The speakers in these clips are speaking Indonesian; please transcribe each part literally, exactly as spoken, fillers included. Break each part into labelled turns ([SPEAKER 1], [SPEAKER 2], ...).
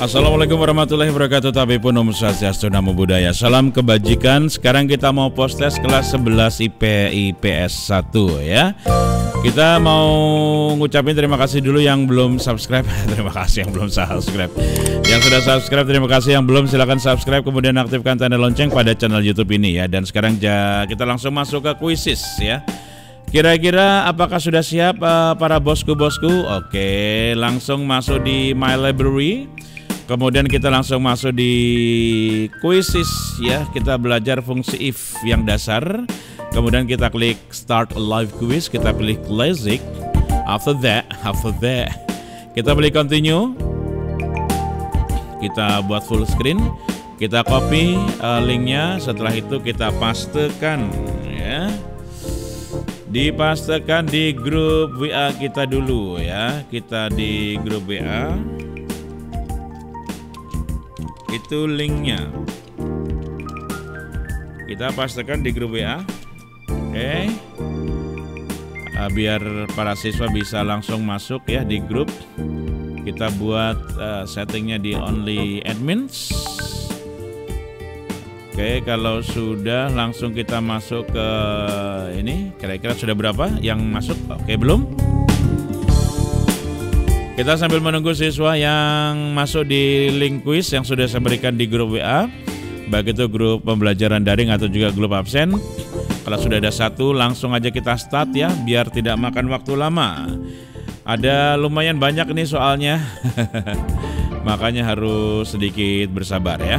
[SPEAKER 1] Assalamualaikum warahmatullahi wabarakatuh. Tabipun Om Swastiastu, Namo Buddhaya, salam kebajikan. Sekarang kita mau post test kelas sebelas I P I P S satu ya. Kita mau ngucapin terima kasih dulu yang belum subscribe. Terima kasih yang belum subscribe. Yang sudah subscribe terima kasih, yang belum silakan subscribe kemudian aktifkan tanda lonceng pada channel YouTube ini ya. Dan sekarang kita langsung masuk ke kuisis ya. Kira-kira apakah sudah siap uh, para bosku-bosku? Oke, langsung masuk di My Library. Kemudian kita langsung masuk di kuisis ya. Kita belajar fungsi if yang dasar. Kemudian kita klik Start a Live Quiz. Kita pilih Classic. After that, after that, kita pilih Continue. Kita buat full screen. Kita copy uh, linknya. Setelah itu kita pastekan ya. Dipastekan di grup W A kita dulu ya. Kita di grup W A. Itu linknya. Kita pastekan di grup W A. Oke. Okay. Uh, biar para siswa bisa langsung masuk ya di grup. Kita buat uh, settingnya di only admins. Oke, okay, kalau sudah langsung kita masuk ke ini. Kira-kira sudah berapa yang masuk? Oke, okay, belum? Kita sambil menunggu siswa yang masuk di link quiz yang sudah saya berikan di grup W A. Baik itu grup pembelajaran daring atau juga grup absen. Kalau sudah ada satu, langsung aja kita start ya, biar tidak makan waktu lama. Ada lumayan banyak nih soalnya. Makanya harus sedikit bersabar ya.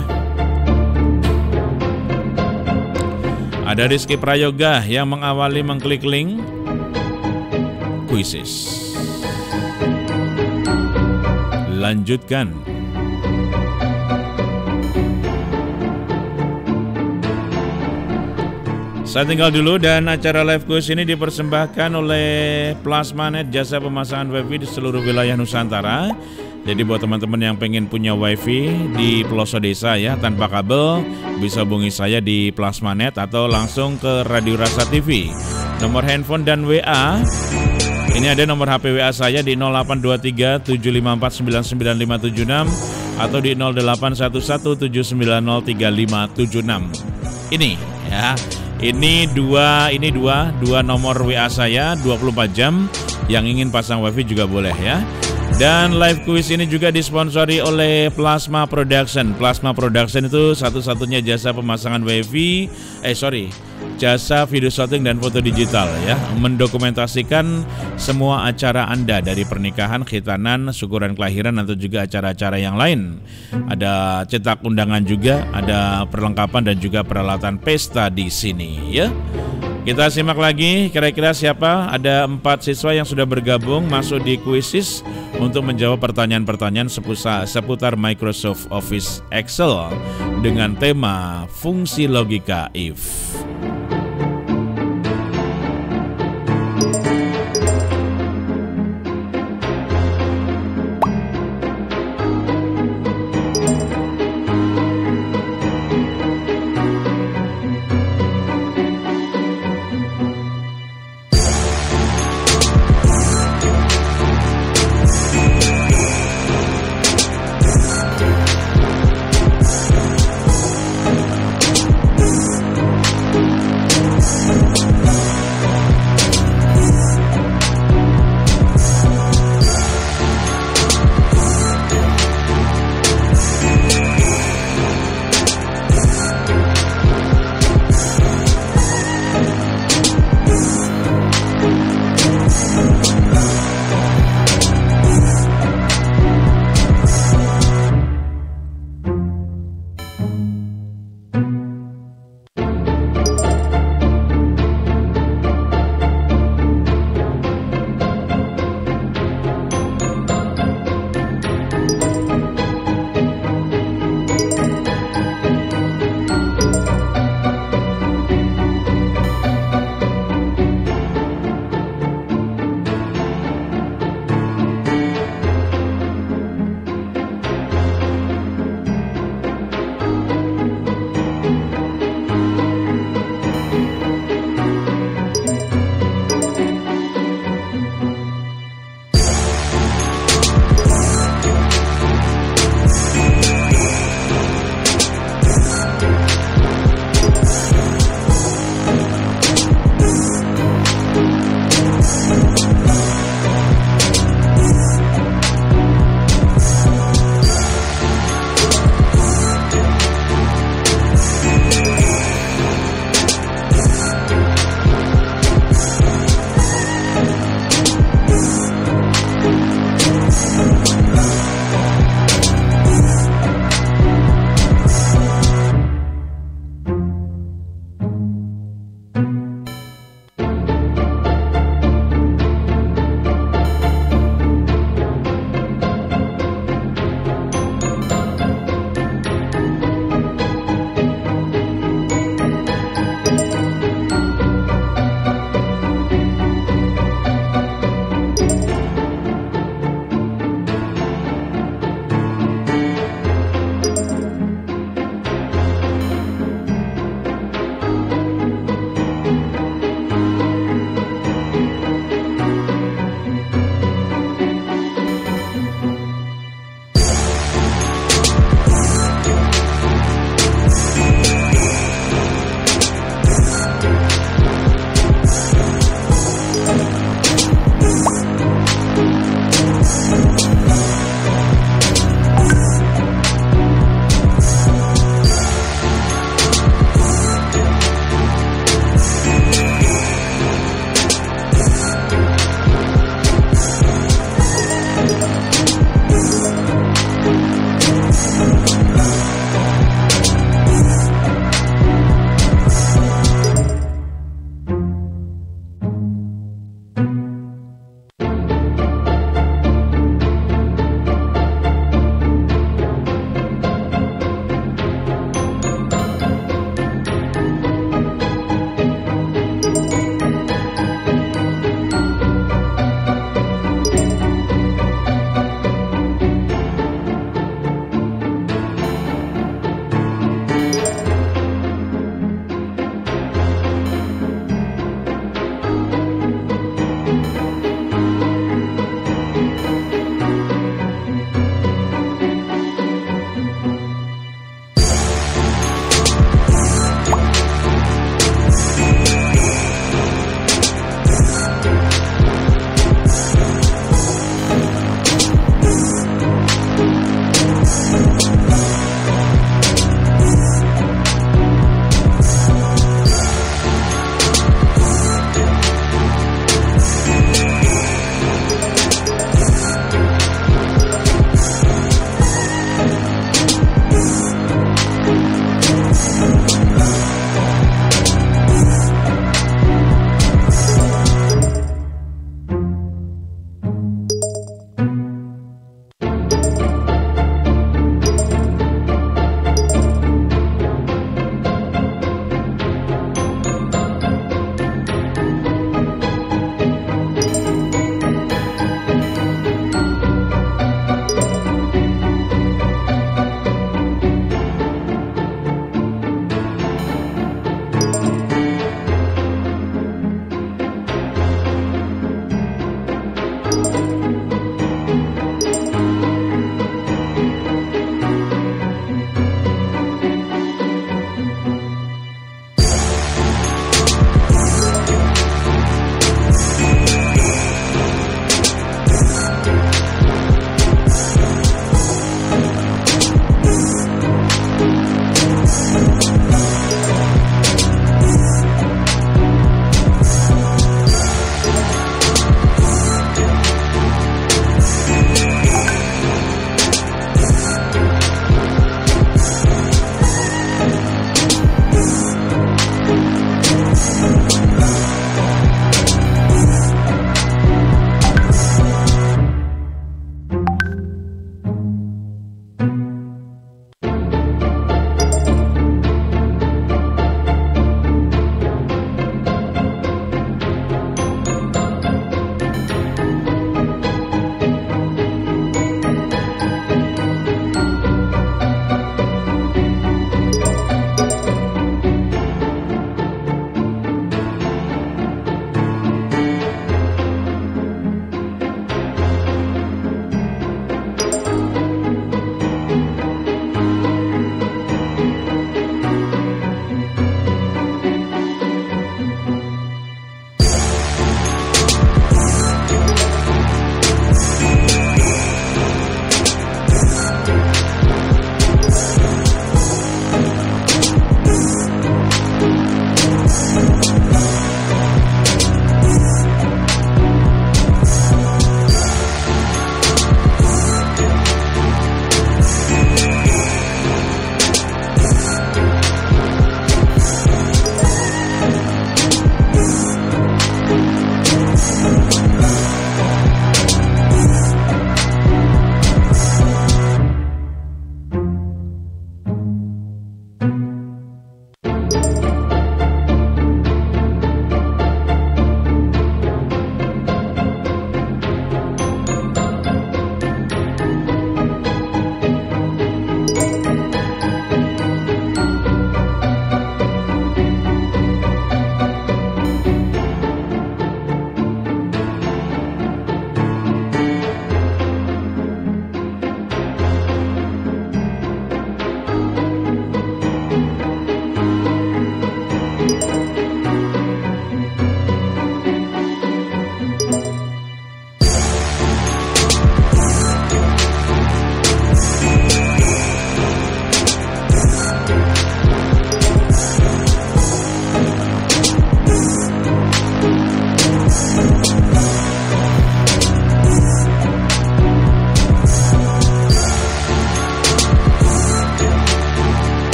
[SPEAKER 1] Ada Rizky Prayoga yang mengawali mengklik link kuisis. Lanjutkan. Saya tinggal dulu, dan acara live quiz ini dipersembahkan oleh Plasmanet, jasa pemasangan wifi di seluruh wilayah Nusantara. Jadi buat teman-teman yang pengen punya wifi di pelosok desa ya tanpa kabel, bisa hubungi saya di Plasmanet atau langsung ke Radio Rasa T V. Nomor handphone dan W A. Ini ada nomor H P W A saya di nol delapan dua tiga tujuh lima empat sembilan sembilan lima tujuh enam atau di nol delapan satu satu tujuh sembilan nol tiga lima tujuh enam. Ini ya. Ini dua ini dua dua nomor W A saya dua puluh empat jam. Yang ingin pasang wifi juga boleh ya. Dan live quiz ini juga disponsori oleh Plasma Production. Plasma Production itu satu-satunya jasa pemasangan wifi, eh sorry, jasa video shooting dan foto digital ya, mendokumentasikan semua acara Anda dari pernikahan, khitanan, syukuran kelahiran atau juga acara-acara yang lain. Ada cetak undangan juga, ada perlengkapan dan juga peralatan pesta di sini ya. Kita simak lagi, kira-kira siapa? Ada empat siswa yang sudah bergabung masuk di kuisis untuk menjawab pertanyaan-pertanyaan seputar, seputar Microsoft Office Excel dengan tema fungsi logika if.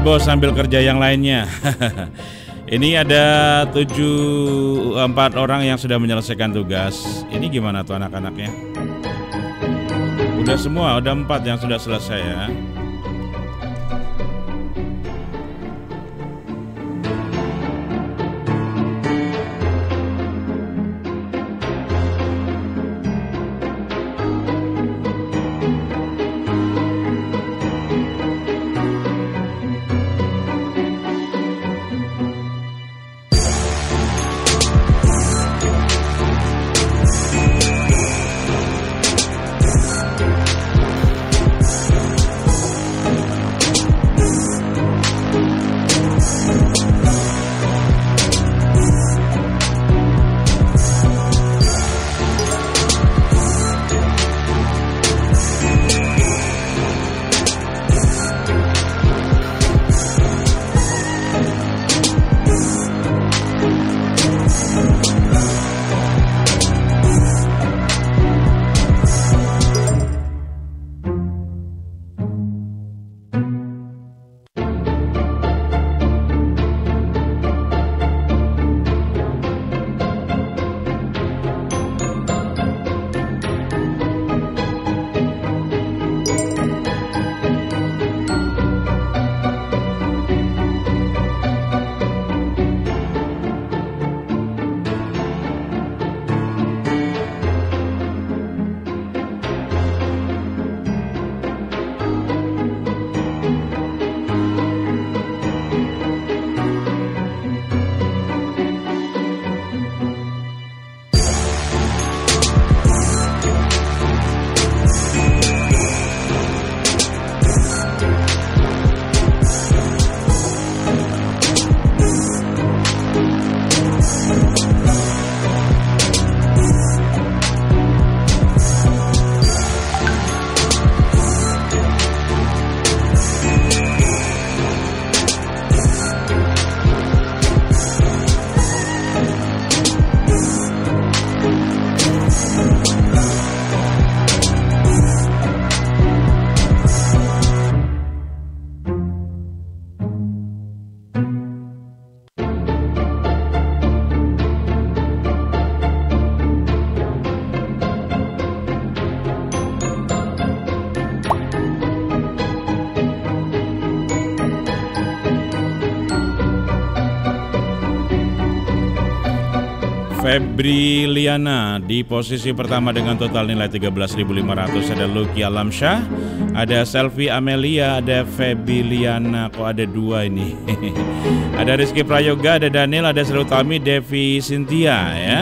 [SPEAKER 1] bos sambil kerja yang lainnya. Ini ada tujuh empat orang yang sudah menyelesaikan tugas. Ini gimana tuh anak-anaknya? Udah semua, udah empat yang sudah selesai ya. Febri Liana di posisi pertama dengan total nilai tiga belas ribu lima ratus. Ada Lucky Alamsyah, ada Selvi Amelia, ada Febri Liana. Kok ada dua ini? Ada Rizky Prayoga, ada Daniel, ada Sri Utami, Devi Cynthia ya.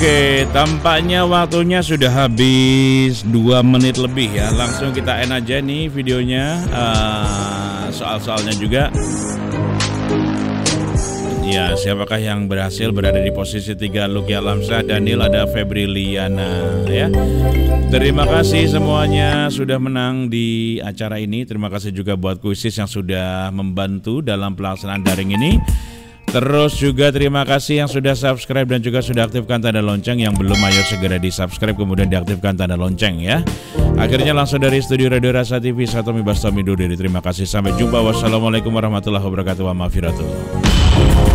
[SPEAKER 1] Oke, tampaknya waktunya sudah habis dua menit lebih ya. Langsung kita end aja nih videonya. uh, Soal-soalnya juga. Ya, siapakah yang berhasil berada di posisi tiga? Lucky Alamsyah, Daniel, ada Febri Liana ya. Terima kasih semuanya sudah menang di acara ini. Terima kasih juga buat Kuisis yang sudah membantu dalam pelaksanaan daring ini. Terus juga terima kasih yang sudah subscribe dan juga sudah aktifkan tanda lonceng. Yang belum, ayo segera di subscribe kemudian diaktifkan tanda lonceng ya. Akhirnya langsung dari studio Radio Rasa T V, saya Tommy Bastomi Duri. Terima kasih, sampai jumpa. Wassalamualaikum warahmatullahi wabarakatuh. Wa maghfiratuh.